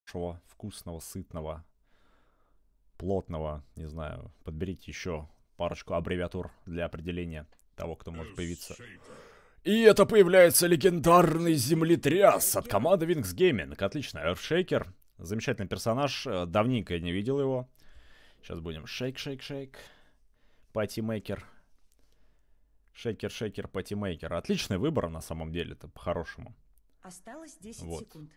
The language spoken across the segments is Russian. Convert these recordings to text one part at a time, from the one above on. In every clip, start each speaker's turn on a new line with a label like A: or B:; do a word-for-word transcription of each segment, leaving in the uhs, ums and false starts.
A: вкусного, сытного, плотного, не знаю, подберите еще парочку аббревиатур для определения того, кто может появиться. И это появляется легендарный землетряс от команды Wings Gaming. Отлично, Earthshaker. Замечательный персонаж. Давненько я не видел его. Сейчас будем шейк-шейк-шейк. Патимейкер. Шейкер-шейкер, патимейкер. Отличный выбор на самом деле, это по-хорошему.
B: Осталось десять
A: вот.
B: секунд.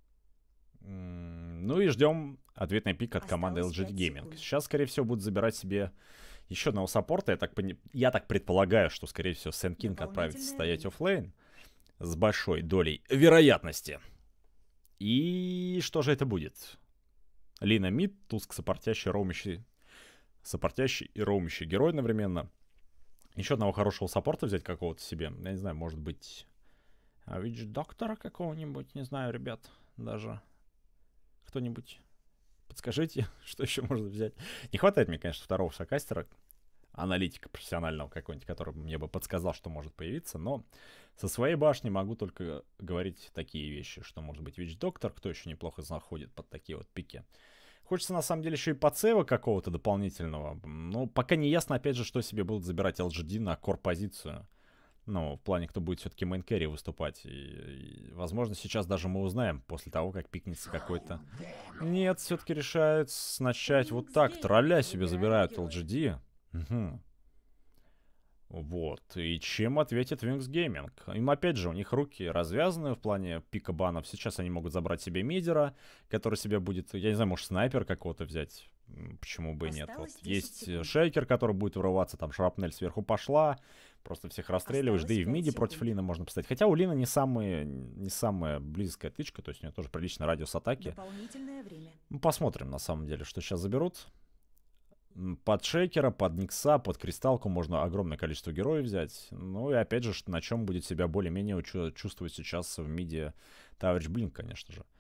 A: Ну и ждем ответный пик от команды эл джи ди Gaming. Секунд. Сейчас, скорее всего, будут забирать себе еще одного саппорта. Я так, пони... я так предполагаю, что, скорее всего, Сэм Кинг отправится стоять оффлейн с большой долей вероятности. И что же это будет? Лина мид, Туск саппортящий, роумящий, саппортящий и роумящий герой одновременно. Еще одного хорошего саппорта взять какого-то себе. Я не знаю, может быть... Вич доктора какого-нибудь, не знаю, ребят, даже... Кто-нибудь подскажите, что еще можно взять. Не хватает мне, конечно, второго шакастера, аналитика профессионального какого-нибудь, который мне бы подсказал, что может появиться. Но со своей башни могу только говорить такие вещи, что может быть Вич-доктор, кто еще неплохо заходит под такие вот пики. Хочется, на самом деле, еще и подсейва какого-то дополнительного. Но пока не ясно, опять же, что себе будут забирать эл джи ди на кор-позицию. Ну, в плане, кто будет все-таки мейн-керри выступать. И, и, возможно, сейчас даже мы узнаем, после того, как пикнется какой-то... Нет, все-таки решают начать вот так. Тролля себе забирают эл джи ди. Угу. Вот. И чем ответит Wings Gaming? Им, опять же, у них руки развязаны в плане пика банов. Сейчас они могут забрать себе мидера, который себе будет... Я не знаю, может, снайпер какого-то взять. Почему бы и нет. Вот. Есть секунд. Шейкер, который будет вырываться. Там шрапнель сверху пошла. Просто всех расстреливаешь. Да и в миде против Лина можно поставить. Хотя у Лина не, самые, не самая близкая тычка. То есть у нее тоже приличный радиус атаки.
B: Время.
A: Ну, посмотрим, на самом деле, что сейчас заберут. Под Шейкера, под Никса, под Кристалку можно огромное количество героев взять. Ну и опять же, на чем будет себя более-менее чувствовать сейчас в миде Товарищ Блинк, конечно же.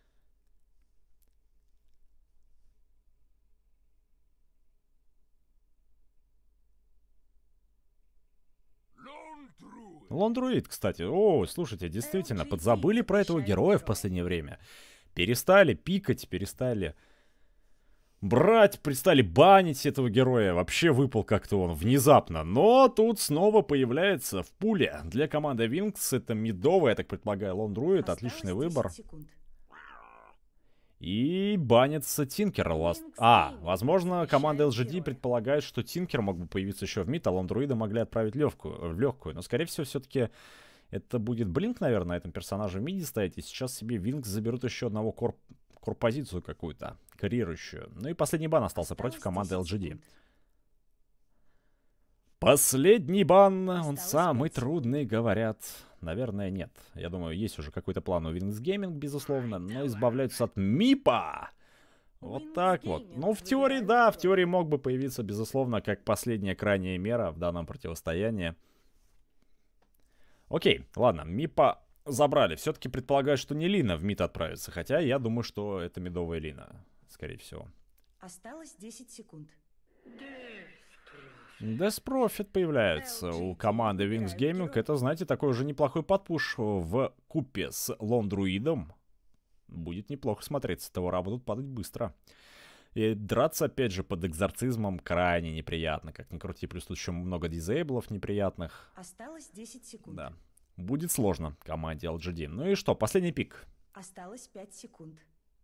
A: Лондруид, кстати. О, слушайте, действительно, подзабыли про этого героя в последнее время. Перестали пикать, перестали брать, перестали банить этого героя. Вообще выпал как-то он внезапно. Но тут снова появляется в пуле для команды Wings. Это мидовый, я так предполагаю, Лондруид. Отличный выбор. Секунд. И банится Тинкер. А, возможно, команда эл джи ди предполагает, что Тинкер мог бы появиться еще в мид, а Лондруида могли отправить легкую, в легкую. Но, скорее всего, все-таки это будет Блинк, наверное, на этом персонаже в миде стоять. И сейчас себе Винкс заберут еще одного кор корпозицию какую-то, карьирующую. Ну и последний бан остался Осталось против команды эл джи ди. Секунд. Последний бан, Осталось он самый трудный, говорят. Наверное, нет. Я думаю, есть уже какой-то план у Wings Gaming, безусловно, но избавляются от Мипа. Вот Wings так Gaming. Вот. Ну, в теории, да, в теории мог бы появиться, безусловно, как последняя крайняя мера в данном противостоянии. Окей, ладно, Мипа забрали. Все-таки предполагаю, что не Лина в мид отправится, хотя я думаю, что это мидовая Лина, скорее всего.
B: Осталось десять секунд.
A: Death Prophet появляется у команды Wings Gaming. Это, знаете, такой уже неплохой подпуш в купе с Лондруидом. Будет неплохо смотреться. Товара будут падать быстро. И драться, опять же, под экзорцизмом крайне неприятно. Как ни крути, плюс тут еще много дизейблов неприятных.
B: Осталось десять секунд.
A: Да. Будет сложно команде эл джи ди. Ну и что, последний пик.
B: Осталось пять секунд.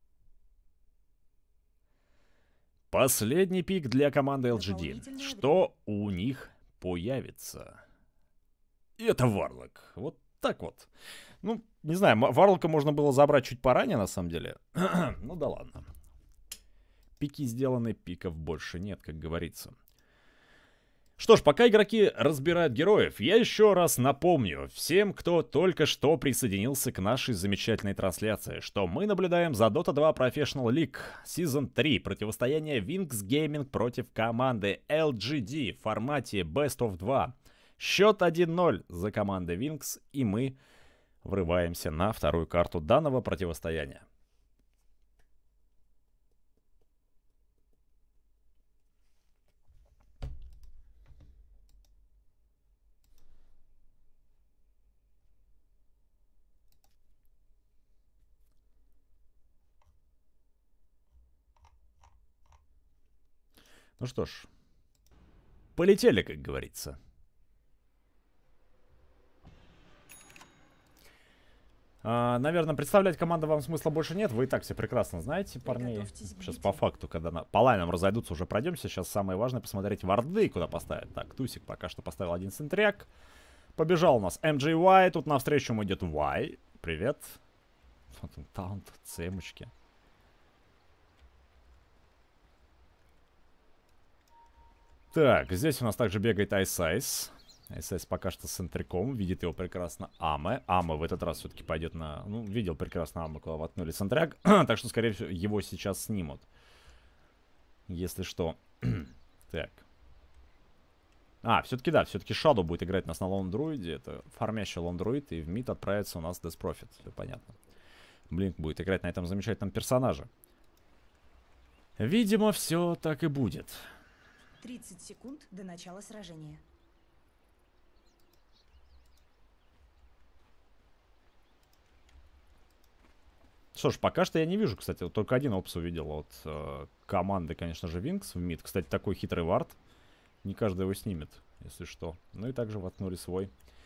A: Последний пик для команды эл джи ди. Что у них появится? И это Варлок. Вот так вот. Ну, не знаю, Варлока можно было забрать чуть поранее, на самом деле. Ну да ладно. Пики сделаны, пиков больше нет, как говорится. Что ж, пока игроки разбирают героев, я еще раз напомню всем, кто только что присоединился к нашей замечательной трансляции, что мы наблюдаем за Дота два Professional League сезон три, противостояние Wings Gaming против команды эл джи ди в формате Best of два. Счет один ноль за командой Wings, и мы врываемся на вторую карту данного противостояния. Ну что ж, полетели, как говорится. А, наверное, представлять команду вам смысла больше нет. Вы и так все прекрасно знаете, парней. Сейчас по факту, когда на... по лайнам разойдутся, уже пройдемся. Сейчас самое важное посмотреть варды, куда поставить. Так, Тусик пока что поставил один сентряк. Побежал у нас эм джей уай. Тут навстречу ему идет Y. Привет. Вот он, таунт, цемочки. Так, здесь у нас также бегает Айсайс. Айсайс пока что с центриком. Видит его прекрасно Аме. Аме в этот раз все-таки пойдет на... Ну, видел прекрасно Аме, куда воткнули центряк. Так что, скорее всего, его сейчас снимут. Если что. Так. А, все-таки да, все-таки Shadow будет играть у нас на лондруиде. Это фармящий лондруид. И в мид отправится у нас Death Prophet. Все понятно. Блинк будет играть на этом замечательном персонаже. Видимо, все так и будет.
B: тридцать секунд до начала сражения.
A: Что ж, пока что я не вижу, кстати, вот только один опс увидел от э, команды, конечно же, Винкс в мид. Кстати, такой хитрый вард. Не каждый его снимет, если что. Ну и также воткнули свой.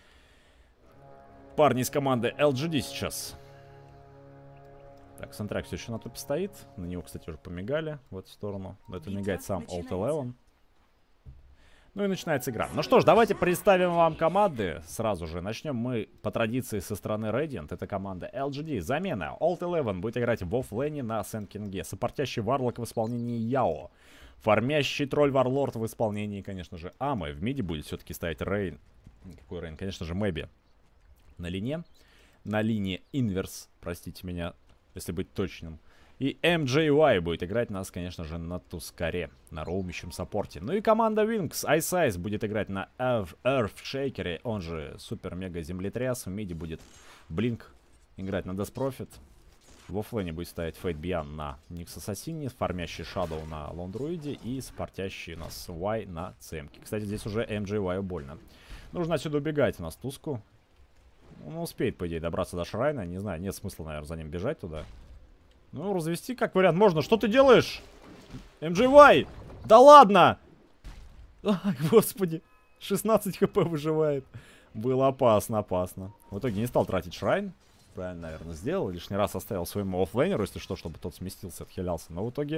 A: Парни из команды эл джи ди сейчас. Так, Сентрак все еще на топе стоит. На него, кстати, уже помигали в эту сторону. Это мигает сам Alt Eleven. Ну и начинается игра. Ну что ж, давайте представим вам команды. Сразу же начнем мы по традиции со стороны Radiant. Это команда эл джи ди. Замена. Alt Eleven будет играть в оффлейне на Сен-Кинге. Сопортящий Варлок в исполнении Яо. Формящий тролль Варлорд в исполнении, конечно же, Амы. В миде будет все-таки стоять Рейн. Какой Рейн? Конечно же, Мэби. На линии. На линии инверс, простите меня, если быть точным. И эм джей уай будет играть нас, конечно же, на Тускаре, на роумящем саппорте. Ну и команда Wings, Айсайс будет играть на Earthshaker, он же супер-мега-землетряс. В миде будет Блинк играть на Death Prophet. В оффлейне будет стоять Fate Beyond на Nyx Assassin, фармящий Shadow на Лондруиде и спортящий у нас Y на Цемке. Кстати, здесь уже эм джей уай больно. Нужно отсюда убегать у нас Туску. Он успеет, по идее, добраться до Шрайна. Не знаю, нет смысла, наверное, за ним бежать туда. Ну, развести как вариант можно. Что ты делаешь? эм джей уай! Да ладно! Ай, господи. шестнадцать хп выживает. Было опасно, опасно. В итоге не стал тратить Шрайн. Правильно, наверное, сделал. Лишний раз оставил своему оффлейнеру, если что, чтобы тот сместился, отхилялся. Но в итоге,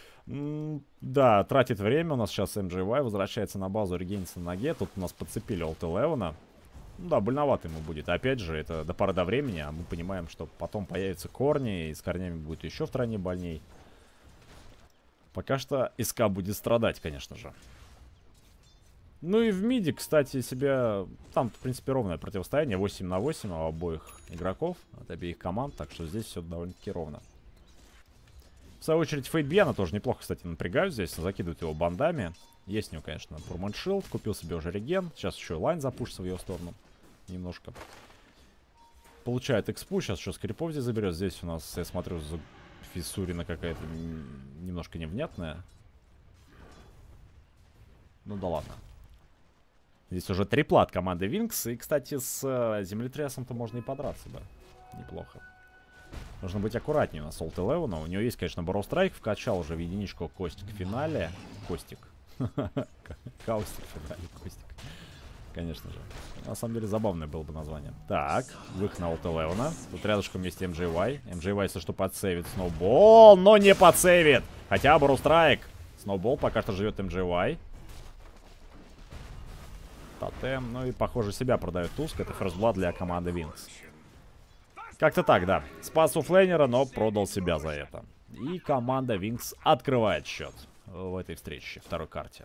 A: да, тратит время. У нас сейчас эм джей уай возвращается на базу, регенится на ноге. Тут у нас подцепили Alt Eleven. Ну да, больновато ему будет. Опять же, это до поры до времени, а мы понимаем, что потом появятся корни, и с корнями будет еще втройне больней. Пока что СК будет страдать, конечно же. Ну и в миде, кстати, себя... Там, в принципе, ровное противостояние. восемь на восемь у обоих игроков, от обеих команд, так что здесь все довольно-таки ровно. В свою очередь, Fate Beyond тоже неплохо, кстати, напрягают здесь, закидывают его бандами. Есть у него, конечно, Permanent Shield, купил себе уже реген. Сейчас еще и лайн запушится в ее сторону. Немножко. Получает экспу, сейчас еще скрипов здесь заберет. Здесь у нас, я смотрю, фиссурина какая-то немножко невнятная. Ну да ладно. Здесь уже трипла от команды Wings. И, кстати, с э, землетрясом-то можно и подраться, да. Неплохо. Нужно быть аккуратнее у нас Alt Eleven. У него есть, конечно, Borrow Strike. Вкачал уже в единичку Костик в финале. Костик. Каустик в финале, Костик. Конечно же. На самом деле, забавное было бы название. Так, выход на Alt Eleven. Тут рядышком есть эм джей уай. эм джей уай, если что, подсейвит Сноубол, но не подсейвит. Хотя Borrow Strike. Сноубол пока что живет эм джей уай. Тотем. Ну и, похоже, себя продает Туск. Это First Blood для команды Wings. Как-то так, да. Спас у флейнера, но продал себя за это. И команда Wings открывает счет в этой встрече, второй карте.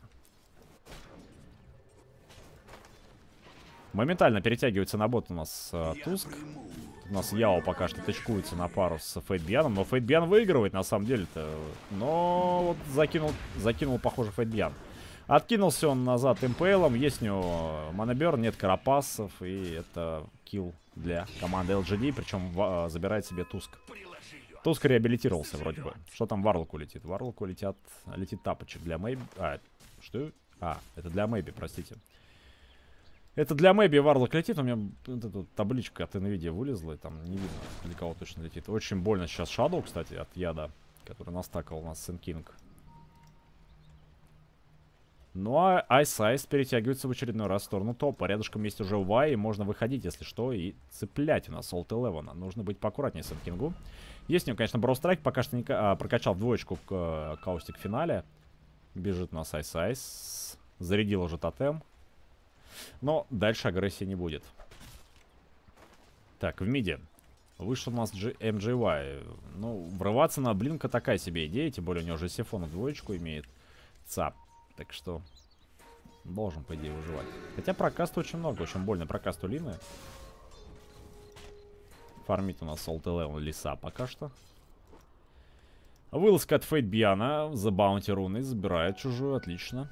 A: Моментально перетягивается на бот у нас э, Туск. У нас Яо пока что точкуется на пару с Fate Beyond. Но Fate Beyond выигрывает на самом деле-то. Но вот закинул, закинул, похоже, Fate Beyond. Откинулся он назад импейлом. Есть у него моноберн, нет карапасов. И это килл для команды эл джи ди. Причем э, забирает себе Туск. Туск реабилитировался вроде бы. Что там Варлоку летит? Варлоку летят, летит тапочек для Мэйби. А, что? А, это для Мэйби, простите. Это для Мэйби Варлок летит. У меня вот эта табличка от NVIDIA вылезла. И там не видно, для кого точно летит. Очень больно сейчас Shadow, кстати, от яда, который настакал у нас Сен Кинг. Ну а Ice Ice перетягивается в очередной раз в сторону топа. Рядышком есть уже Вай, и можно выходить, если что, и цеплять у нас Олд Элевена. Нужно быть поаккуратнее с Энкингу. Есть у него, конечно, Броустрайк, пока что не а, прокачал в двоечку к а, Каустик в финале. Бежит у нас Ice Ice. Зарядил уже тотем. Но дальше агрессии не будет. Так, в миде. Вышел у нас эм джей уай. Ну, врываться на Блинка такая себе идея. Тем более у него же Сифона двоечку имеет. ЦАП. Так что должен, по идее, выживать. Хотя прокаста очень много. Очень больно прокаст у Лины. Фармит у нас Олд Элевен леса пока что. Вылазка от Фейт Бьяна. За баунти руны. Забирает чужую. Отлично.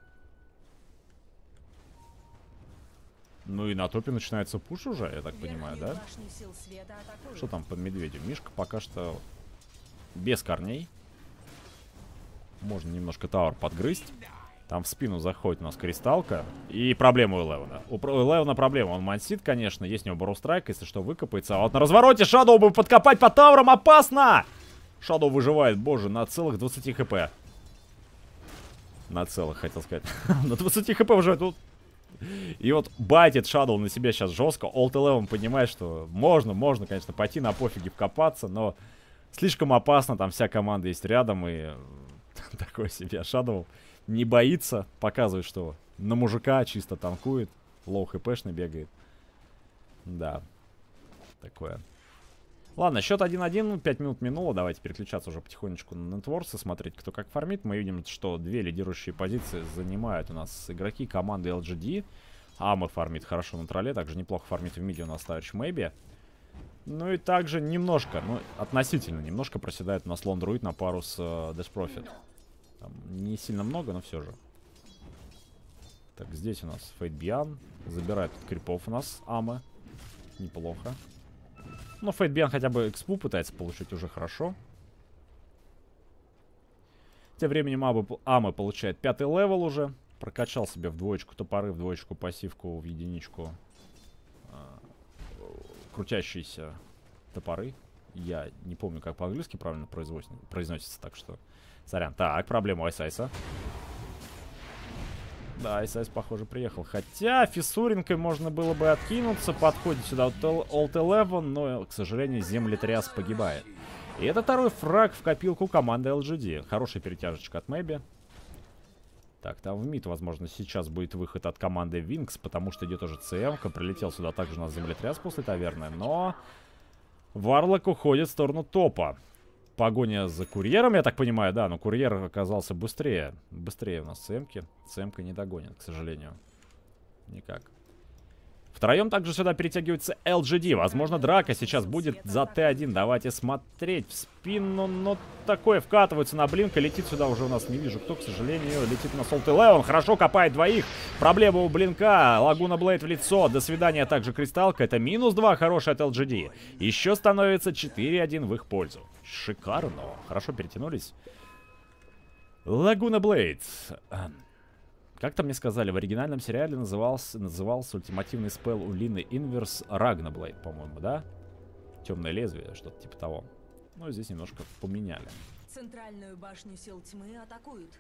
A: Ну и на топе начинается пуш уже, я так понимаю, да? Что там под медведем? Мишка пока что без корней. Можно немножко тауэр подгрызть. Там в спину заходит у нас кристалка. И проблема у Элевена. У Элевена проблема. Он мансит, конечно. Есть у него Броустрайк, если что, выкопается. А вот на развороте Шадоу бы подкопать по таурам опасно! Шадоу выживает, боже, на целых двадцати хп. На целых, хотел сказать. На двадцати хп выживает. Тут... И вот байтит Шадоу на себя сейчас жестко. Олд Элевен понимает, что можно, можно, конечно, пойти на пофиге вкопаться, но слишком опасно. Там вся команда есть рядом, и такое себе. Шадоу не боится, показывает, что на мужика чисто танкует. Лоу хпшный бегает. Да, такое. Ладно, счет один-один, пять минут минуло. Давайте переключаться уже потихонечку на нетворсы, смотреть, кто как фармит. Мы видим, что две лидирующие позиции занимают у нас игроки команды эл джи ди. Ама фармит хорошо на тролле, также неплохо фармит в миде у нас Товарищ Мэйби. Ну и также немножко, ну относительно немножко проседает у нас Лон Друид на пару с uh, Death Prophet. Там не сильно много, но все же. Так, здесь у нас Фейт Бьян. Забирает тут крипов у нас Ама. Неплохо. Ну, Фейт Бьян хотя бы экспу пытается получить уже хорошо. Тем временем Ама получает пятый левел уже. Прокачал себе в двоечку топоры, в двоечку пассивку, в единичку а, крутящиеся топоры. Я не помню, как по-английски правильно произносится, так что... Сорян. Так, проблема у Ice Ice. Да, Ice Ice, похоже, приехал. Хотя фиссуринкой можно было бы откинуться. Подходит сюда Олд Элевен, но, к сожалению, землетряс погибает. И это второй фраг в копилку команды эл джи ди. Хорошая перетяжечка от Мэйби. Так, там в мид, возможно, сейчас будет выход от команды Винкс, потому что идет уже ЦМ-ка. Прилетел сюда также у нас землетряс после таверны, но Варлок уходит в сторону топа. Погоня за курьером, я так понимаю, да, но курьер оказался быстрее. Быстрее у нас ЦМ-ки. ЦМ-ка не догонит, к сожалению. Никак. Втроем также сюда перетягивается эл джи ди. Возможно, драка сейчас будет за тэ один. Давайте смотреть в спину. Но такое вкатывается на Блинка. Летит сюда уже у нас, не вижу кто, к сожалению. Летит на Олд Элевен. Хорошо копает двоих. Проблема у Блинка. Лагуна Блейд в лицо. До свидания также кристалка. Это минус два хороший от эл джи ди. Еще становится четыре один в их пользу. Шикарно. Хорошо перетянулись. Лагуна Блейд. Как-то мне сказали, в оригинальном сериале назывался, назывался ультимативный спелл у Лины Инверс Рагнаблейд, по-моему, да? Темное лезвие, что-то типа того. Ну, здесь немножко поменяли.
B: Центральную башню сил тьмы атакуют.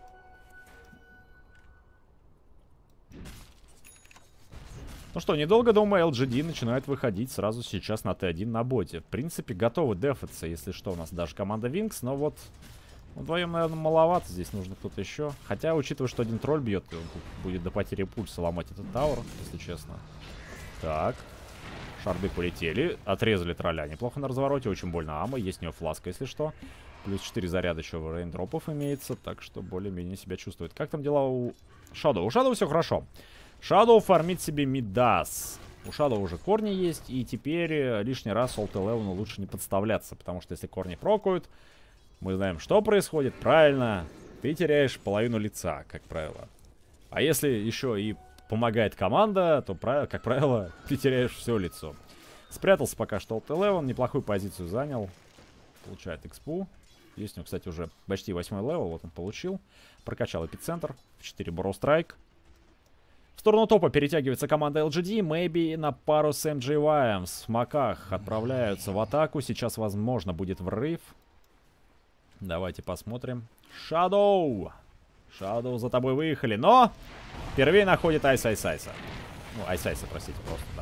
A: Ну что, недолго думая, эл джи ди начинает выходить сразу сейчас на тэ один на боте. В принципе, готовы дефаться, если что, у нас даже команда Винкс, но вот... Вдвоем, наверное, маловато. Здесь нужно кто-то еще. Хотя, учитывая, что один тролль бьет, он будет до потери пульса ломать этот тауэр, если честно. Так. Шарды полетели. Отрезали тролля. Неплохо на развороте. Очень больно Ама. Есть у него фласка, если что. Плюс четыре заряда еще в рейндропов имеется. Так что более-менее себя чувствует. Как там дела у Шадоу? У Шадоу все хорошо. Шадоу фармит себе Мидас. У Шадоу уже корни есть. И теперь лишний раз Олд Элевену лучше не подставляться. Потому что если корни прокают... Мы знаем, что происходит. Правильно, ты теряешь половину лица, как правило. А если еще и помогает команда, то, как правило, ты теряешь все лицо. Спрятался пока что Олд Элевен, неплохую позицию занял. Получает экспу. Есть у него, кстати, уже почти восьмой левел, вот он получил. Прокачал эпицентр, в четыре Броустрайк. В сторону топа перетягивается команда эл джи ди. Мэйби на пару с эм джей уай в смоках отправляются в атаку. Сейчас, возможно, будет врыв. Давайте посмотрим. Шадоу Shadow за тобой выехали, но первее находит Айс Айсайса. Ну, Айсайса, простите, просто, да.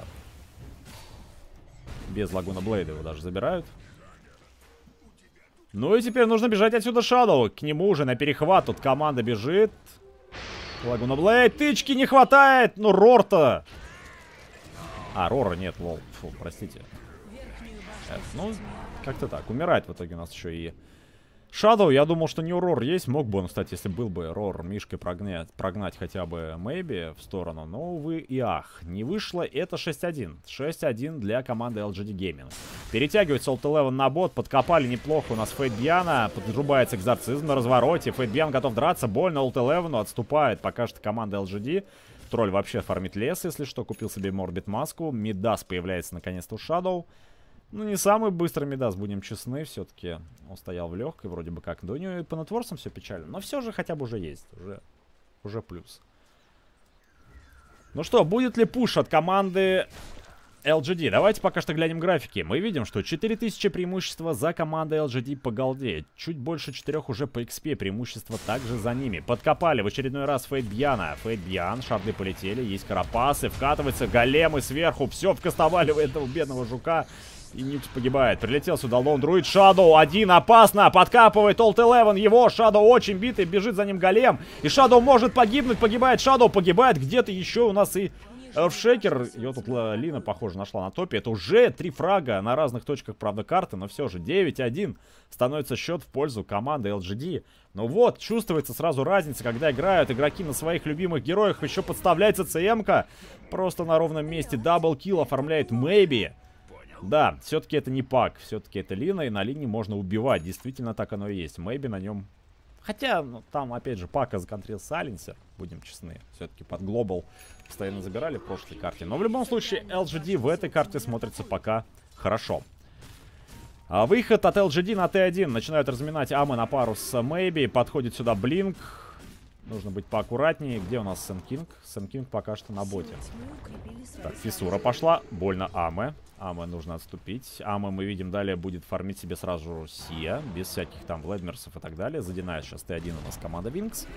A: Без Лагуна Блейда его даже забирают. Ну и теперь нужно бежать отсюда Shadow. К нему уже на перехват. Тут команда бежит. Лагуна Блейд. Тычки не хватает. Ну, Рор-то. А, Рора нет, лол. Фу, простите. Э, ну, как-то так. Умирает в итоге у нас еще и Shadow. Я думал, что не у Рор есть. Мог бы он, кстати, если был бы Рор мишкой прогнать, прогнать хотя бы Мэйби в сторону. Но, увы и ах. Не вышло. Это шесть один. шесть один для команды эл джи ди Gaming. Перетягивается Олд Eleven на бот. Подкопали неплохо у нас Фейтбьяна. Подрубается экзорцизм на развороте. Фейтбьян готов драться. Больно Олд Eleven. Отступает пока что команда эл джи ди. Тролль вообще фармит лес, если что. Купил себе Морбит маску. Мидас появляется наконец-то у Shadow. Ну, не самый быстрый Мидас, будем честны. Все-таки он стоял в легкой, вроде бы как. Да у него и по нетворсам все печально. Но все же хотя бы уже есть. Уже, уже плюс. Ну что, будет ли пуш от команды эл джи ди? Давайте пока что глянем графики. Мы видим, что четыре тысячи преимущества за командой эл джи ди по голде. Чуть больше четырёх уже по икс пи. Преимущество также за ними. Подкопали в очередной раз Фейтбьяна. Фейтбьян, шарды полетели. Есть карапасы. Вкатывается големы сверху. Все, вкастовали в этого бедного жука. И Никс погибает. Прилетел сюда Лоун Друид. Shadow один. Опасно. Подкапывает Олд Eleven его. Shadow очень битый. Бежит за ним голем. И Shadow может погибнуть. Погибает Shadow. Погибает где-то еще у нас и Эрфшекер. Ее тут Лина, похоже, нашла на топе. Это уже три фрага на разных точках, правда, карты. Но все же девять один становится счет в пользу команды эл джи ди. Ну вот, чувствуется сразу разница, когда играют игроки на своих любимых героях. Еще подставляется ЦМ-ка. Просто на ровном месте даблкил оформляет Мэйби. Да, все-таки это не пак, все-таки это Лина, и на Лине можно убивать. Действительно, так оно и есть. Мэйби на нем... Хотя, ну, там, опять же, пака законтрил Сайленсер, будем честны. Все-таки под Глобал постоянно забирали в прошлой карте. Но в любом случае, эл джи ди в этой карте смотрится пока хорошо. А выход от эл джи ди на тэ один. Начинают разминать Амы на пару с Мэйби. Подходит сюда Блинк. Нужно быть поаккуратнее. Где у нас Сэн Кинг? Сэн Кинг пока что на боте. Так, Фисура пошла. Больно Аме. Аме нужно отступить. Аме, мы видим, далее будет фармить себе сразу Сия. Без всяких там Владмерсов и так далее. Задинает сейчас тэ один у нас команда Винкс.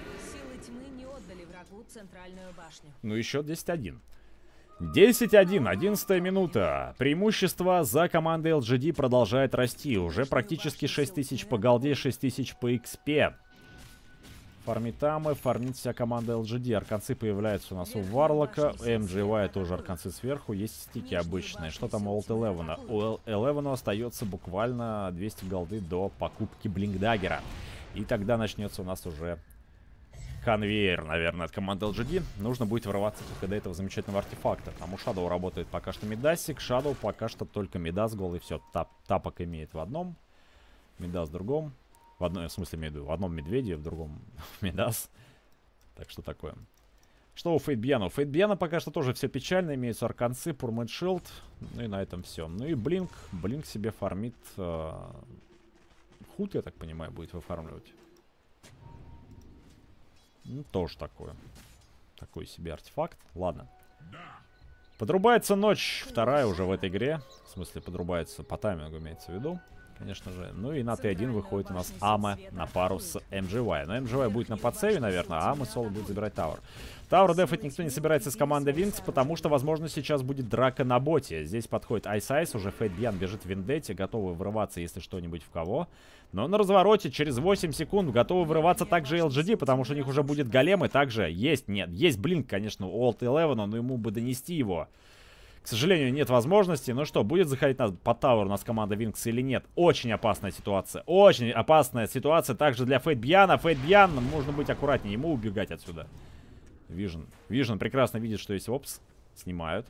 A: Ну еще десять один. десять один. одиннадцатая минута. Преимущество за командой эл джи ди продолжает расти. Уже практически шесть тысяч по голде, шесть тысяч по икс пи. Фармит Амы, фармит вся команда эл джи ди. Арканцы появляются у нас у Варлока. эм джи уай тоже арканцы сверху. Есть стики обычные. Что там у Олд Eleven? У Eleven остается буквально двести голды до покупки Блинкдаггера. И тогда начнется у нас уже конвейер, наверное, от команды эл джи ди. Нужно будет врываться только до этого замечательного артефакта. Там у Shadow работает пока что Мидасик. Shadow пока что только Мидас голый. Все, тап, тапок имеет в одном. Мидас в другом. В одном, в смысле, имею в виду, в одном Медведе, в другом Мидас. Так что такое. Что у Фейтбьяна? У Фейтбьяна пока что тоже все печально. Имеются арканцы, Пурмэд Шилд. Ну и на этом все. Ну и Блинк. Блинк себе фармит. Э, Худ, я так понимаю, будет выфармливать. Ну, тоже такое. Такой себе артефакт. Ладно. Подрубается ночь. Вторая уже в этой игре. В смысле, подрубается по таймингу, имеется в виду. Конечно же. Ну и на тэ один выходит у нас Ама на пару с эм джи уай. Но эм джи уай будет на подсейве, наверное, а Ама соло будет забирать Тауэр. Тауэр дефать никто не собирается с команды Винкс, потому что, возможно, сейчас будет драка на боте. Здесь подходит Айс Айс, уже Фейтбьян бежит в Вендетте, готовы врываться, если что-нибудь в кого. Но на развороте через восемь секунд готовы врываться также эл джи ди, потому что у них уже будет голем, и также есть, нет, есть Блинк, конечно, у Олд Eleven, но ему бы донести его. К сожалению, нет возможности. Ну что, будет заходить на, по Тауэр у нас команда Винкс или нет? Очень опасная ситуация. Очень опасная ситуация также для Фейтбьяна. Фейтбьян, нужно быть аккуратнее. Ему убегать отсюда. Вижен. Вижен прекрасно видит, что есть опс. Снимают.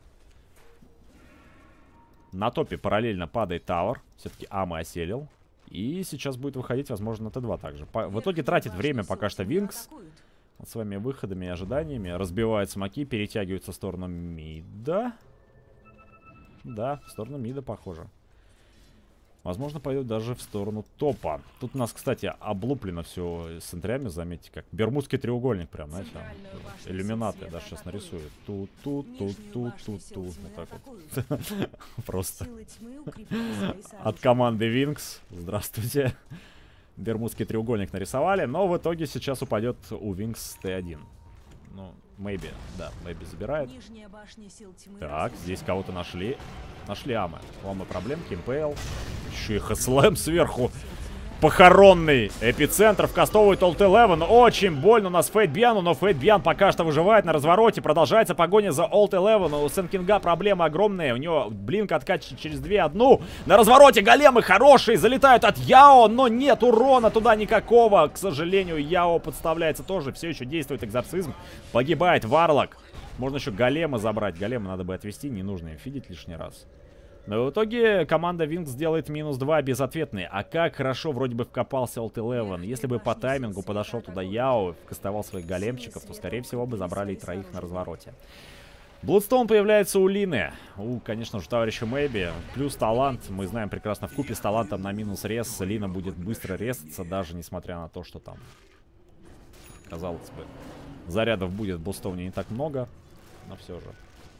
A: На топе параллельно падает Тауэр. Все-таки Ама оселил. И сейчас будет выходить, возможно, на тэ два также. По, в итоге тратит время пока что Винкс. Вот своими выходами и ожиданиями. Разбивает смоки, перетягивается в сторону мида. Да, в сторону мида похоже. Возможно, пойдет даже в сторону топа. Тут у нас, кстати, облуплено все с центрями, заметьте, как бермудский треугольник прям, знаете, иллюминаты я даже сейчас нарисую. Тут, тут, тут, тут, тут, тут. Вот так вот. Просто. От команды Винкс. Здравствуйте. Бермудский треугольник нарисовали, но в итоге сейчас упадет у Винкс Т один. Ну, maybe, да, maybe забирает. Так, здесь кого-то нашли. Нашли Амы. У Амы проблемки, МПЛ. Еще и ХСЛМ сверху. Похоронный эпицентр вкастовывает Олд Элевен. Очень больно у нас Фейтбьяну, но Фейтбьян пока что выживает на развороте. Продолжается погоня за Олд Элевен. У Сенкинга проблема огромная. У него блинк откачивает через две одну. На развороте големы хорошие. Залетают от Яо, но нет урона туда никакого. К сожалению, Яо подставляется тоже. Все еще действует экзорцизм. Погибает Варлок. Можно еще голема забрать. Голема надо бы отвести. Не нужно им фидить лишний раз. Но в итоге команда Винкс делает минус два безответный. А как хорошо вроде бы вкопался Олд Элевен. Если бы по таймингу подошел туда Яо, кастовал своих големчиков, то, скорее всего, бы забрали и троих на развороте. Блудстоун появляется у Лины. У, конечно же, товарища Мэйби. Плюс талант. Мы знаем прекрасно, вкупе с талантом на минус рез Лина будет быстро резаться, даже несмотря на то, что там, казалось бы, зарядов будет в Блудстоуне не так много. Но все же.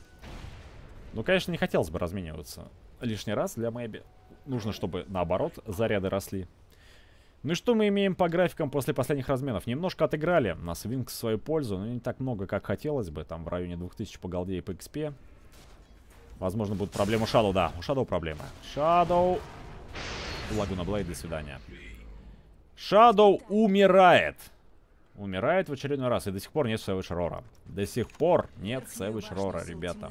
A: Ну, конечно, не хотелось бы размениваться лишний раз для Мэйби. Нужно, чтобы, наоборот, заряды росли. Ну и что мы имеем по графикам после последних разменов? Немножко отыграли нас Винкс в свою пользу, но не так много, как хотелось бы. Там в районе двух тысяч по голде и по экспе. Возможно, будут проблемы у Shadow. Да, у Shadow проблемы. Shadow... Лагуна Блейд, до свидания. Shadow умирает. Умирает в очередной раз. И до сих пор нет Savage Roar. До сих пор нет Savage Roar, ребята.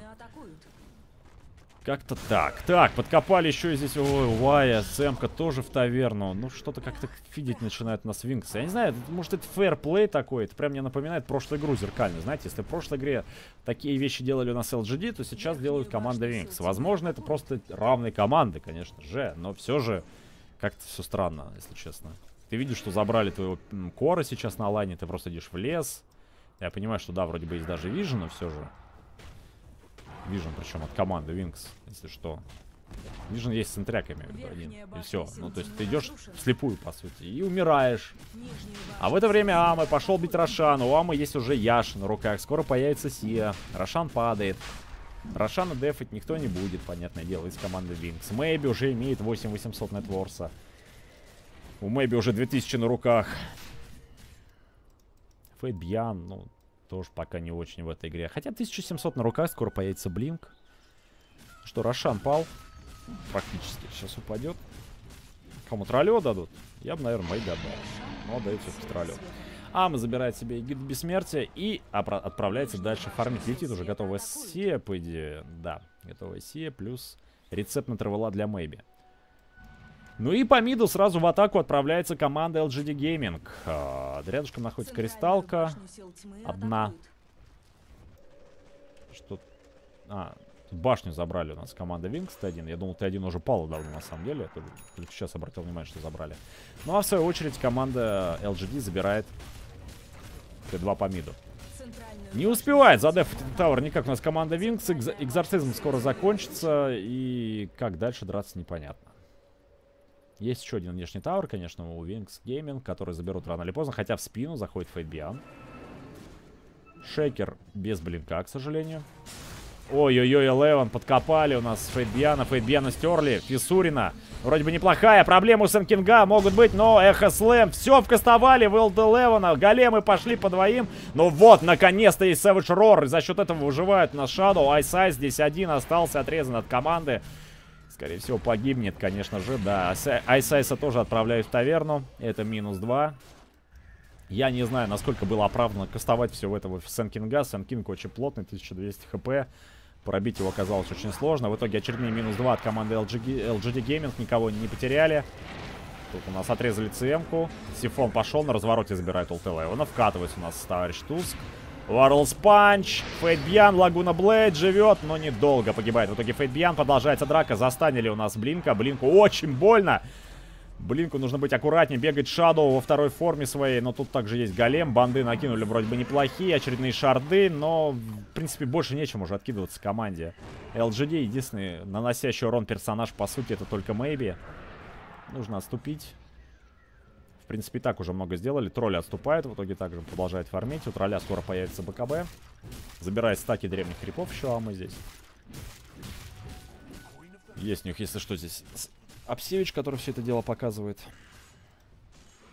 A: Как-то так. Так, подкопали еще и здесь. Ой, Вая, Сэмка тоже в таверну. Ну, что-то как-то фидить начинает нас Винкс. Я не знаю, может, это фэрплей такой. Это прям мне напоминает прошлую игру зеркально. Знаете, если в прошлой игре такие вещи делали у нас эл джи ди, то сейчас делают команда Винкс. Возможно, это просто равные команды, конечно же. Но все же как-то все странно, если честно. Ты видишь, что забрали твоего Кора сейчас на лайне. Ты просто идешь в лес. Я понимаю, что да, вроде бы есть даже Вижен, но все же. Вижен, причем от команды Винкс, если что. Вижен есть с интряками, один. И все. Ну, то есть ты идешь вслепую, по сути, и умираешь. А в это время Амы пошел бить Рошана. У Амы есть уже Яш на руках. Скоро появится Сия. Рошан падает. Рошана дефать никто не будет, понятное дело, из команды Винкс. Мэйби уже имеет восемь тысяч восемьсот нетворса. У Мэйби уже две тысячи на руках. Фейтбьян, ну... тоже пока не очень в этой игре. Хотя тысяча семьсот на руках, скоро появится Блинк. Что, Рошан пал. Практически. Сейчас упадет. Кому троллё дадут? Я бы, наверное, Мэйби отдал. Но дают все-таки троллё. Ама забирает себе гид бессмертия и отправляется дальше фармить. Летит уже готовая Сия, по идее. Да, готовая Сия плюс рецепт на травела для Мэйби. Ну и по миду сразу в атаку отправляется команда эл джи ди Gaming. А, рядышком находится кристалка. Одна. Что? А, башню забрали у нас команда Винкс Т один. Я думал, Т один уже пала давно на самом деле. Я только сейчас обратил внимание, что забрали. Ну а в свою очередь команда эл джи ди забирает Т два по миду. Не успевает задефать Тауэр никак. У нас команда Винкс. Экз экзорцизм скоро закончится. И как дальше драться, непонятно. Есть еще один внешний тауэр, конечно, у Винкс Gaming, который заберут рано или поздно. Хотя в спину заходит Фейтбьян. Шейкер без блинка, к сожалению. Ой-ой-ой, Элевен подкопали у нас Фейтбьяна. Фейтбьяна стерли. Фисурина. Вроде бы неплохая. Проблема у Сенкинга могут быть, но Эхо Слэм. Все вкастовали в Олд Элевена. Големы пошли по двоим. Ну вот, наконец-то есть Savage Roar. И за счет этого выживают на Shadow. Айсай здесь один остался отрезан от команды. Скорее всего, погибнет, конечно же, да. Айсайса тоже отправляют в таверну. Это минус два. Я не знаю, насколько было оправданно кастовать все этого в Сенкинга. Сенкинг очень плотный, тысяча двести хп. Пробить его оказалось очень сложно. В итоге очередные минус два от команды эл джи ди Gaming. Никого не потеряли. Тут у нас отрезали ЦМ-ку. Сифон пошел, на развороте забирает Олд Элевена. Вкатывается у нас товарищ Туск. Варлс Панч, Фейтбьян, Лагуна Блейд живет, но недолго погибает. В итоге Фейтбьян, продолжается драка. Застанили у нас Блинка. Блинку очень больно. Блинку нужно быть аккуратнее, бегать Shadow во второй форме своей. Но тут также есть голем. Банды накинули вроде бы неплохие. Очередные шарды, но в принципе больше нечем уже откидываться команде. эл джи ди единственный наносящий урон персонаж, по сути, это только Мэйби. Нужно отступить. В принципе, и так уже много сделали. Тролли отступает, в итоге также продолжает фармить. У тролля скоро появится бэ ка бэ. Забирает стаки древних крипов еще, а мы здесь. Есть у них, если что, здесь Апсевич, который все это дело показывает.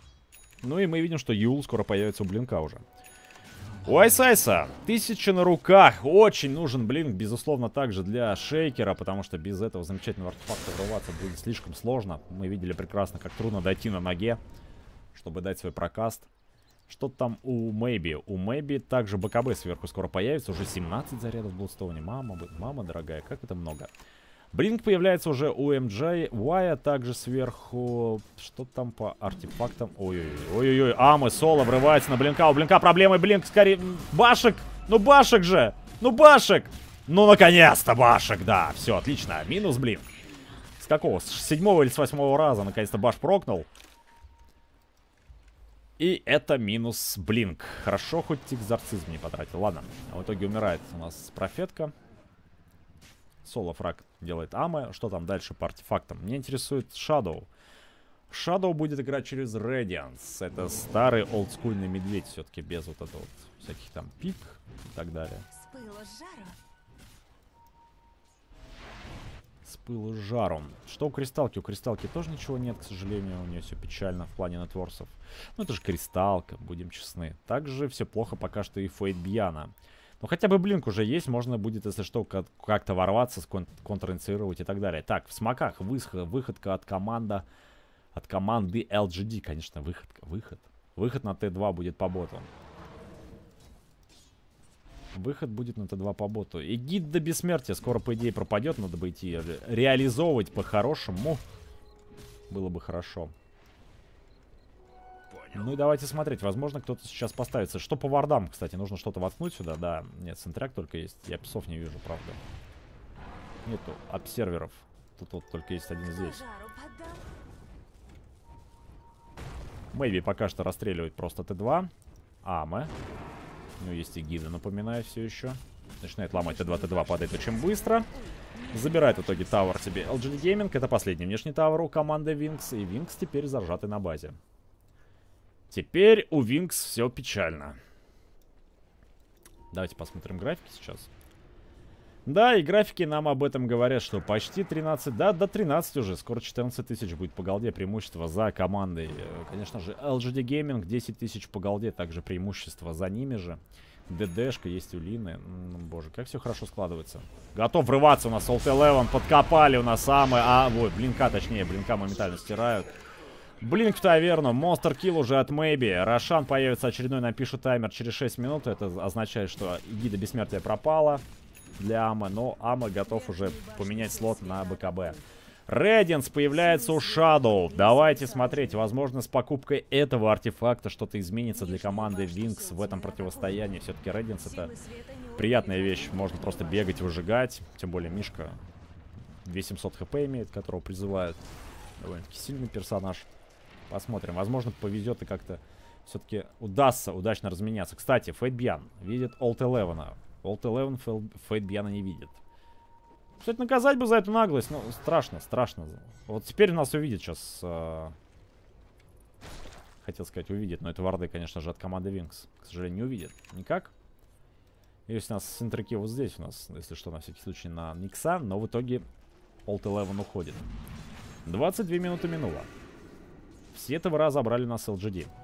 A: Ну и мы видим, что Юл скоро появится у Блинка уже. У Айсайса тысяча на руках. Очень нужен Блинк, безусловно, также для Шейкера, потому что без этого замечательного артефакта врываться будет слишком сложно. Мы видели прекрасно, как трудно дойти на ноге, чтобы дать свой прокаст. Что там у Мэйби? У Мэйби также БКБ сверху скоро появится. Уже семнадцать зарядов в Блудстоуне. Мама, мама дорогая, как это много. Блинк появляется уже у эм джей. Уая также сверху. Что там по артефактам? Ой-ой-ой. Амы, Соло врывается на Блинка. У Блинка проблемы. Блинк скорее... Башек! Ну Башек же! Ну Башек! Ну наконец-то Башек, да. Все, отлично. Минус Блинк. С какого? С седьмого или с восьмого раза наконец-то Баш прокнул. И это минус Блинк. Хорошо, хоть экзорцизм не потратил. Ладно, в итоге умирает у нас профетка. Соло фраг делает Амэ. Что там дальше по артефактам? Мне интересует Shadow. Shadow будет играть через Radiance. Это старый олдскульный медведь. Все-таки без вот этого вот всяких там пик и так далее.
B: С пылу с жару.
A: С пылу с жаром. Что у Кристалки? У Кристалки тоже ничего нет, к сожалению. У нее все печально в плане нетворсов. Ну это же Кристалка, будем честны. Также все плохо пока что и Фейт Бьяна. Ну хотя бы Блинк уже есть, можно будет, если что, как-то ворваться, кон контр-инициировать и так далее. Так, в смоках выход, выходка от команда, от команды эл джи ди, конечно, выходка, выход. Выход на тэ два будет по боту. Выход будет на тэ два по боту. И гид до бессмертия скоро, по идее, пропадет, надо бы идти ре реализовывать по-хорошему. Было бы хорошо. Ну и давайте смотреть. Возможно, кто-то сейчас поставится. Что по вардам, кстати? Нужно что-то воткнуть сюда. Да, нет, центряк только есть. Я псов не вижу, правда. Нету обсерверов. Тут вот только есть один здесь. Мэйби пока что расстреливает просто тэ два. Амэ. Ну, есть и гида, напоминаю, все еще. Начинает ломать тэ два. тэ два падает очень быстро. Забирает в итоге тавер себе эл джи ди Gaming. Это последний внешний тавер у команды Винкс. И Винкс теперь зажаты на базе. Теперь у Винкс все печально. Давайте посмотрим графики сейчас. Да, и графики нам об этом говорят, что почти тринадцать, да, до тринадцати уже. Скоро четырнадцать тысяч будет по голде преимущество за командой. Конечно же, эл джи ди Gaming десять тысяч по голде, также преимущество за ними же. ДДшка, есть у Лины. Боже, как все хорошо складывается. Готов врываться у нас Олт Элевен, подкопали у нас самые... А, вот, Блинка, точнее, Блинка моментально стирают. Блинк в таверну, монстр килл уже от Мэйби. Рошан появится очередной, напишет таймер через шесть минут. Это означает, что гида бессмертия пропала для Амы. Но Ама готов уже поменять слот на БКБ. Рединс появляется у Shadow. Давайте смотреть. Возможно, с покупкой этого артефакта что-то изменится для команды Винкс в этом противостоянии. Все-таки Рединс это приятная вещь. Можно просто бегать, выжигать. Тем более Мишка две тысячи семьсот хп имеет, которого призывают. Довольно-таки сильный персонаж. Посмотрим. Возможно, повезет и как-то все-таки удастся удачно разменяться. Кстати, Фейт Бьян видит Олт Элевена. Олт Элевен Фейт Бьяна не видит. Кстати, наказать бы за эту наглость. Ну, страшно, страшно. Вот теперь нас увидит сейчас. Э... Хотел сказать, увидит. Но это варды, конечно же, от команды Винкс. К сожалению, не увидит. Никак. Есть у нас синтреки вот здесь у нас, если что, на всякий случай, на Никса. Но в итоге Олт Элевен уходит. двадцать две минуты минуло. Все тавера забрали у нас эл джи ди.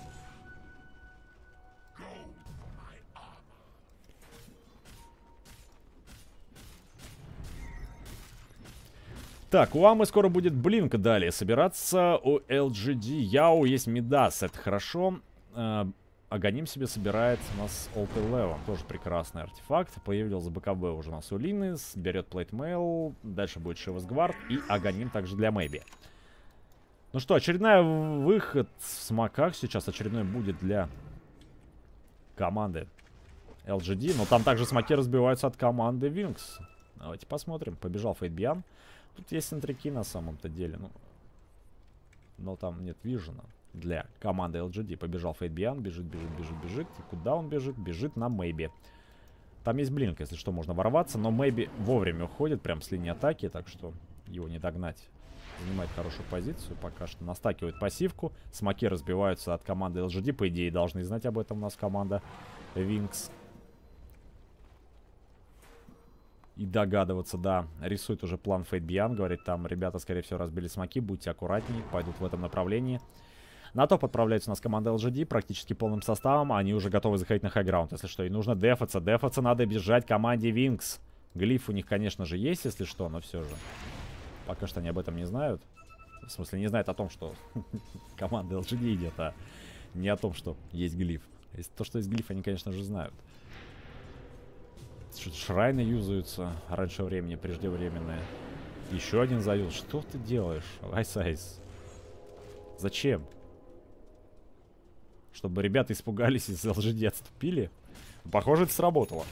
A: Так, у Амы скоро будет Блинк далее собираться. У эл джи ди Яу есть Мидас. Это хорошо. Э, Аганим себе собирает у нас Олт Элевен. Тоже прекрасный артефакт. Появился БКБ уже у нас у Лины. Берет плейтмейл. Дальше будет Шивасгвард. И Аганим также для Мэйби. Ну что, очередной выход в смоках сейчас очередной будет для команды эл джи ди. Но там также смоки разбиваются от команды Винкс. Давайте посмотрим. Побежал Фейт Бьян. Тут есть синтрики на самом-то деле. Ну, но там нет вижена для команды эл джи ди. Побежал Фейт Бьян. Бежит, бежит, бежит, бежит. И куда он бежит? Бежит на Мэйби. Там есть Блинк, если что, можно ворваться. Но Мэйби вовремя уходит прям с линии атаки. Так что его не догнать. Занимает хорошую позицию. Пока что настакивает пассивку. Смоки разбиваются от команды эл джи ди. По идее, должны знать об этом у нас команда Винкс. И догадываться, да. Рисует уже план Фейт Бьян. Говорит, там ребята, скорее всего, разбили смоки. Будьте аккуратнее. Пойдут в этом направлении. На топ отправляется у нас команда эл джи ди практически полным составом. Они уже готовы заходить на хайграунд, если что. И нужно дефаться. Дефаться надо бежать команде Wings. Глиф у них, конечно же, есть, если что, но все же. Пока что они об этом не знают. В смысле, не знают о том, что команда эл джи ди идет, а не о том, что есть глиф. Если то, что есть глиф, они, конечно же, знают. Шрайны юзаются раньше времени, преждевременные. Еще один заюз. Что ты делаешь, Айс-Айс? Зачем? Чтобы ребята испугались и из эл джи ди отступили? Похоже, это сработало.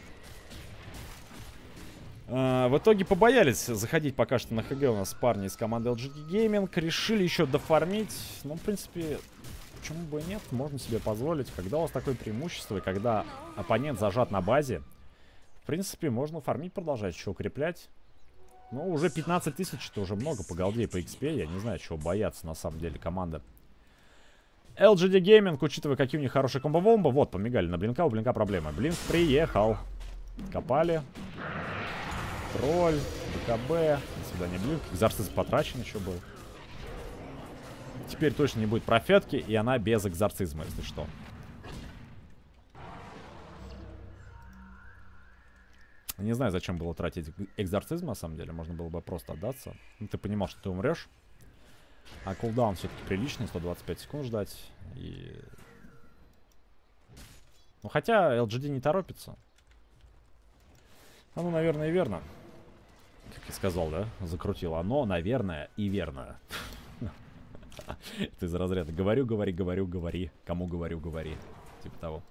A: А, в итоге побоялись заходить пока что на ХГ у нас парни из команды эл джи ди Gaming. Решили еще дофармить. Ну, в принципе, почему бы и нет? Можно себе позволить. Когда у вас такое преимущество, и когда оппонент зажат на базе, в принципе, можно фармить, продолжать, еще укреплять. Ну, уже пятнадцать тысяч, это уже много по голде и по икс пи. Я не знаю, чего бояться на самом деле команда эл джи ди Gaming, учитывая, какие у них хорошие комбо-вомбо. Вот, помигали на Блинка, у Блинка проблема. Блинк приехал. Копали. Тролль, БКБ. До свидания, Блинк. Экзорцист потрачен еще был. Теперь точно не будет профетки, и она без экзорцизма, если что. Не знаю, зачем было тратить экзорцизм, на самом деле. Можно было бы просто отдаться. Ну, ты понимал, что ты умрешь. А кулдаун все-таки приличный, сто двадцать пять секунд ждать. И... Ну, хотя эл джи ди не торопится. Оно, наверное, и верно. Как я сказал, да? Закрутил. Оно, наверное, и верно. Это из разряда. Говорю, говори, говорю, говори. Кому говорю, говори. Типа того.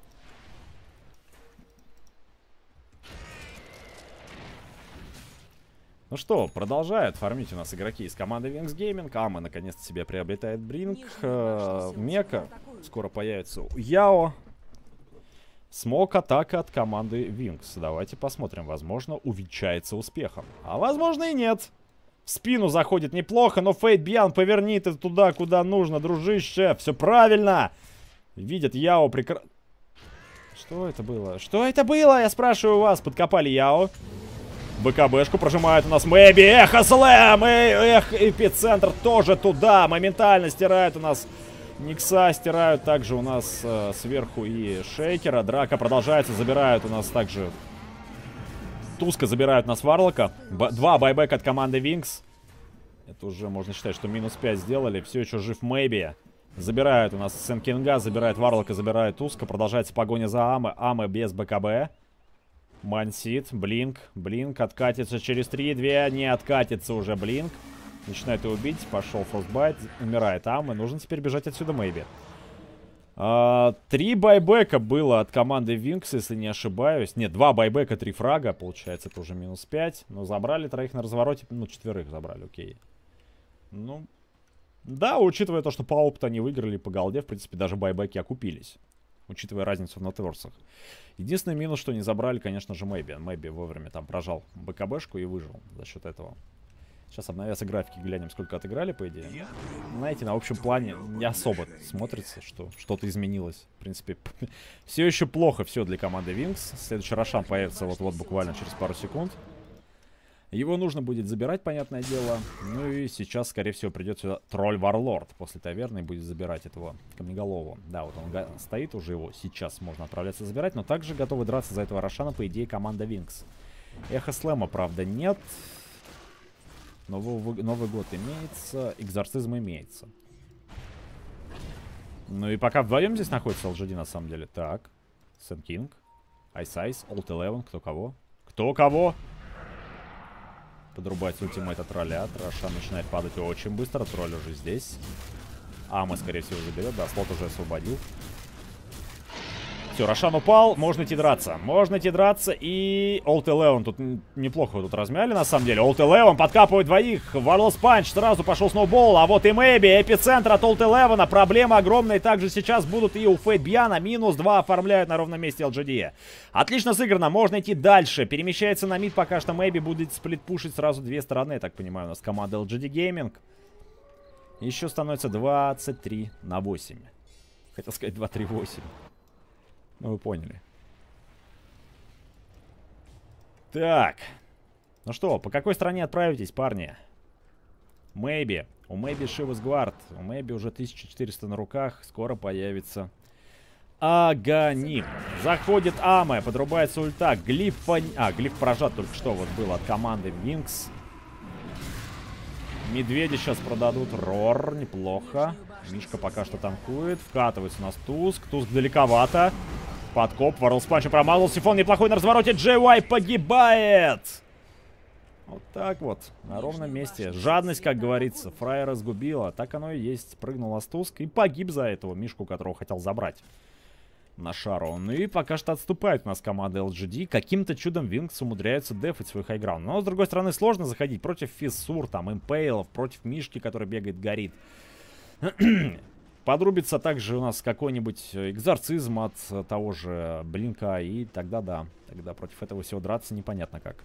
A: Ну что, продолжают фармить у нас игроки из команды Wings Gaming. Ама наконец-то себе приобретает Бринк. Э, Мека. Скоро появится Яо. Смок атака от команды Wings. Давайте посмотрим. Возможно, увенчается успехом. А возможно и нет. В спину заходит неплохо, но Фейт Бьян, поверни ты туда, куда нужно, дружище. Все правильно. Видит Яо прекрасно. Что это было? Что это было? Я спрашиваю вас. Подкопали Яо. БКБшку прожимает у нас Мэби. Эх, Слэм! Эх, эпицентр тоже туда. Моментально стирает у нас Никса. Стирают также у нас э, сверху и Шейкера. Драка продолжается. Забирают у нас также... Туска забирают у нас Варлока. Б два байбека от команды Wings. Это уже можно считать, что минус пять сделали. Все еще жив Мэби. Забирают у нас Сенкинга. Забирает Варлока, забирает Туска. Продолжается погоня за Амы. Амы без БКБ. Мансит, Блинк, Блинк откатится через три, два, не откатится уже Блинк. Начинает его убить, пошел Фростбайт, умирает Ам, и нужно теперь бежать отсюда Мэйби. А, три байбека было от команды Wings, если не ошибаюсь. Нет, два байбека, три фрага, получается, это уже минус пять. Но забрали троих на развороте, ну, четверых забрали, окей. Ну, да, учитывая то, что по опыту они выиграли по голде, в принципе, даже байбеки окупились. Учитывая разницу в нетворсах. Единственный минус, что не забрали, конечно же, Мэйби. Мэйби вовремя там прожал БКБшку и выжил за счет этого. Сейчас обновятся графики, глянем, сколько отыграли, по идее. Знаете, на общем плане не особо смотрится, что что-то изменилось. В принципе, все еще плохо все для команды Wings. Следующий Рошан появится вот-вот буквально через пару секунд. Его нужно будет забирать, понятное дело. Ну и сейчас, скорее всего, придет сюда тролль Варлорд. После таверны будет забирать этого камнеголового. Да, вот он стоит уже, его сейчас можно отправляться забирать. Но также готовы драться за этого Рошана, по идее, команда Wings. Эхо Слэма, правда, нет. Новый, Новый год имеется. Экзорцизм имеется. Ну и пока вдвоем здесь находится эл джи ди, на самом деле. Так, Сэн Кинг, Айс-Айс, Олд Элевен, кто кого? Кто кого? Подрубать ультимейт от тролля. Рошан начинает падать очень быстро. Тролль уже здесь. Ама, скорее всего, заберет. Да, слот уже освободил. Все, Рошан упал. Можно идти драться. Можно идти драться. И Олд Элевен тут неплохо тут размяли, на самом деле. Олд Элевен подкапывает двоих. Варлос Панч. Сразу пошел сноубол. А вот и Мэйби. Эпицентр от Олд Элевена. Проблема огромная. Также сейчас будут и у Фейт Бьяна. Минус два оформляют на ровном месте эл джи ди. Отлично сыграно. Можно идти дальше. Перемещается на мид. Пока что Мэйби будет сплитпушить сразу две стороны. Я так понимаю, у нас команда эл джи ди Gaming. Еще становится двадцать три на восемь. Хотел сказать два три восемь. Ну, вы поняли. Так. Ну что, по какой стране отправитесь, парни? Мэйби. У Мэйби Шивас Гвард. У Мэйби уже тысяча четыреста на руках. Скоро появится Аганим. Заходит Аме. Подрубается ульта. Глиф... А, глиф прожат только что вот был от команды Винкс. Медведи сейчас продадут. Рор. Неплохо. Мишка пока что танкует. Вкатывается у нас Туск. Туск далековато. Подкоп. Ворл Спанч промазал. Сифон неплохой на развороте. Джей Уай погибает. Вот так вот. На ровном месте. Жадность, как говорится. Фраера сгубила. Так оно и есть. Прыгнул Астуск и погиб за этого Мишку, которого хотел забрать на шару. Ну и пока что отступает у нас команда эл джи ди. Каким-то чудом Винкс умудряются дефать свой хайграунд. Но, с другой стороны, сложно заходить против Фиссур, там, Импейлов, против Мишки, который бегает, горит. Подрубится также у нас какой-нибудь экзорцизм от того же Блинка. И тогда да. Тогда против этого всего драться непонятно как.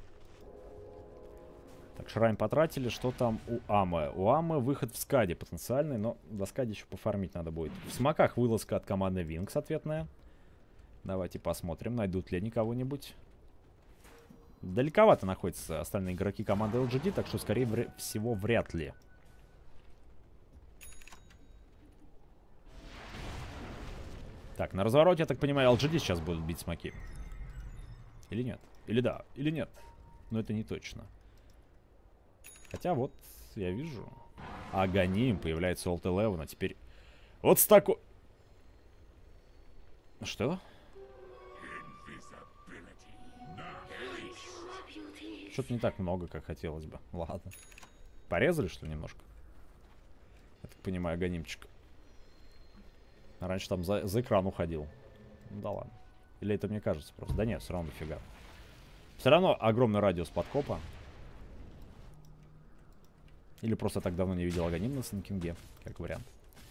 A: Так, Шрайн потратили. Что там у Амы? У Амы выход в скаде потенциальный, но до скаде еще пофармить надо будет. В смоках вылазка от команды Винкс ответная. Давайте посмотрим, найдут ли они кого-нибудь. Далековато находятся остальные игроки команды эл джи ди, так что, скорее вря- всего, вряд ли. Так, на развороте, я так понимаю, эл джи ди сейчас будут бить смоки. Или нет? Или да, или нет. Но это не точно. Хотя вот, я вижу, Аганим, появляется Олд Элевен, а теперь вот с такой... Что? Что-то не так много, как хотелось бы. Ладно. Порезали, что ли, немножко? Я так понимаю, Аганимчик. Раньше там за, за экран уходил. Ну да ладно. Или это мне кажется просто? Да нет, все равно дофига. Все равно огромный радиус подкопа. Или просто так давно не видел Аганим на Сан-Кинге, как вариант.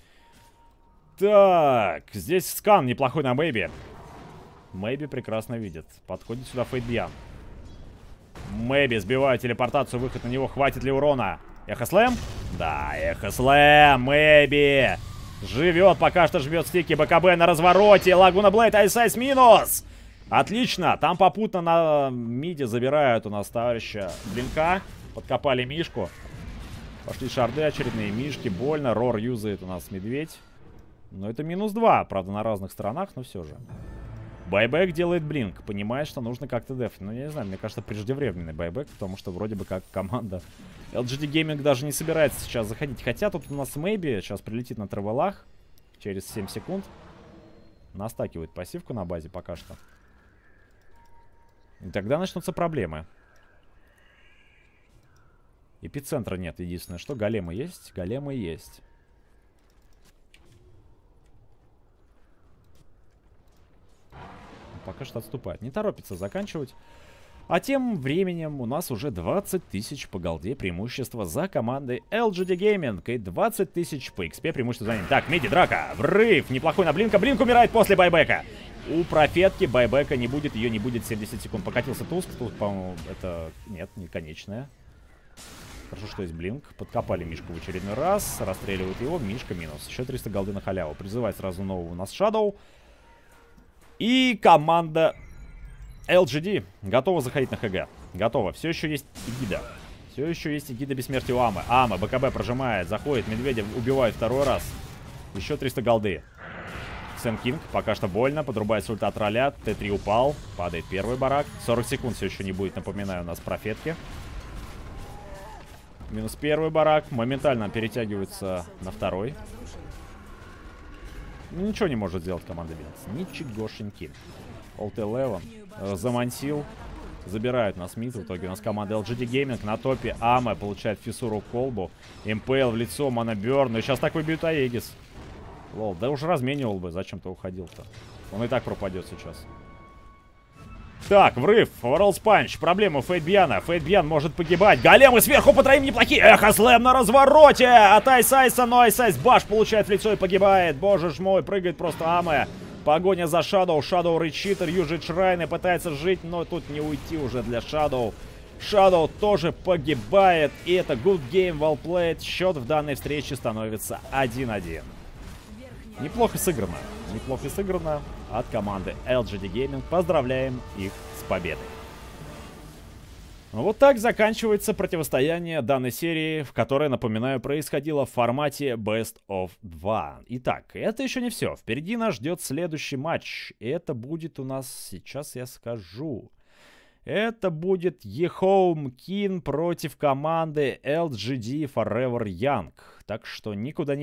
A: Так, здесь скан неплохой на Мэйби. Мэйби прекрасно видит. Подходит сюда Фейтбьян. Мэйби сбивает телепортацию, выход на него. Хватит ли урона? Эхослэм? Да, Эхослэм, Мэйби. Живет, пока что жмет стики. БКБ на развороте. Лагуна Блейд, Айсайс минус. Отлично. Там попутно на миде забирают у нас товарища Блинка. Подкопали Мишку. Пошли шарды очередные. Мишки, больно. Рор юзает у нас медведь. Но это минус два. Правда, на разных сторонах, но все же. Байбэк делает Блинк. Понимает, что нужно как-то дефать. Ну, я не знаю, мне кажется, преждевременный байбэк. Потому что вроде бы как команда эл джи ди Gaming даже не собирается сейчас заходить. Хотя тут у нас Мэйби сейчас прилетит на тревелах. Через семь секунд. Настакивает пассивку на базе пока что. И тогда начнутся проблемы. Эпицентра нет, единственное, что големы есть. Големы есть. Пока что отступает. Не торопится заканчивать. А тем временем у нас уже двадцать тысяч по голде преимущества за командой эл джи ди Gaming. И двадцать тысяч по икс пи преимущества за ним. Так, миди, драка, врыв. Неплохой на Блинка. Блинк умирает после байбека. У профетки байбека не будет. Ее не будет семьдесят секунд. Покатился Туск. Туск, по-моему, это... Нет, не конечная. Хорошо, что есть Блинк. Подкопали Мишку в очередной раз. Расстреливают его. Мишка минус. Еще триста голды на халяву. Призывает сразу нового у нас Shadow. И команда эл джи ди готова заходить на ХГ. Готова. Все еще есть Эгида. Все еще есть Эгида бессмертия у Амы. Ама, БКБ прожимает. Заходит. Медведя убивает второй раз. Еще триста голды. Сэм Кинг. Пока что больно. Подрубает ульта от тролля. Т три упал. Падает первый барак. сорок секунд все еще не будет. Напоминаю, у нас профетки. Минус первый барак. Моментально перетягивается на второй. Ничего не может сделать команда Винкс. Ничегошеньки. Олд Элевен э, замансил. Забирают нас мид. В итоге у нас команда эл джи ди Gaming на топе. Аме получает фиссуру колбу. Импейл в лицо. Моноберн. Ну и сейчас так выбьют Аегис. Лол, да уже разменивал бы. Зачем ты уходил-то? Он и так пропадет сейчас. Так, врыв. Ворл Спанч. Проблема Фейтбьяна. Фейтбьян может погибать. Големы сверху по троим неплохие. Эхослэм на развороте. От Айсайса, но Айсайс баш получает в лицо и погибает. Боже ж мой, прыгает просто Аме. Погоня за Shadow. Shadow рычит, южит шрайны, пытается жить, но тут не уйти уже для Shadow. Shadow тоже погибает. И это good game, well played. Счет в данной встрече становится один-один. Неплохо сыграно. Неплохо сыграно от команды эл джи ди Gaming. Поздравляем их с победой. Вот так заканчивается противостояние данной серии, в которой, напоминаю, происходило в формате Best of два. Итак, это еще не все. Впереди нас ждет следующий матч. Это будет у нас, сейчас я скажу. Это будет Ехоум Кин против команды эл джи ди Forever Young. Так что никуда не